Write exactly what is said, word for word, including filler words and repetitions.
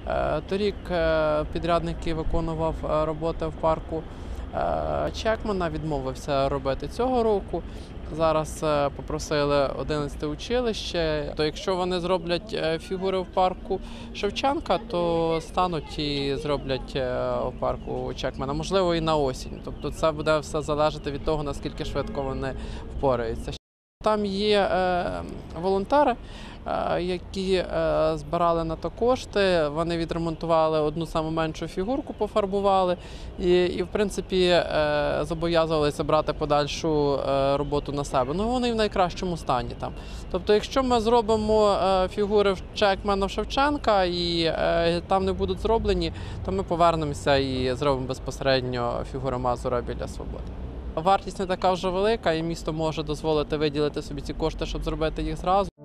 Торік підрядник, який виконував роботи в парку Чекмана, відмовився робити цього року. Зараз попросили одинадцяте училище. То якщо вони зроблять фігури в парку Шевченка, то стануть і зроблять в парку Чекмана. Можливо, і на осінь. Тобто це буде все залежати від того, наскільки швидко вони впораються. Там є е, волонтери, е, які е, збирали на то кошти, вони відремонтували одну саму меншу фігурку, пофарбували і, і в принципі, е, зобов'язувалися брати подальшу е, роботу на себе. Ну, вони в найкращому стані там. Тобто, якщо ми зробимо е, фігури в Чекмана, в Шевченка і е, там не будуть зроблені, то ми повернемося і зробимо безпосередньо фігуру Мазура біля Свободи. Вартість не така вже велика, і місто може дозволити виділити собі ці кошти, щоб зробити їх зразу.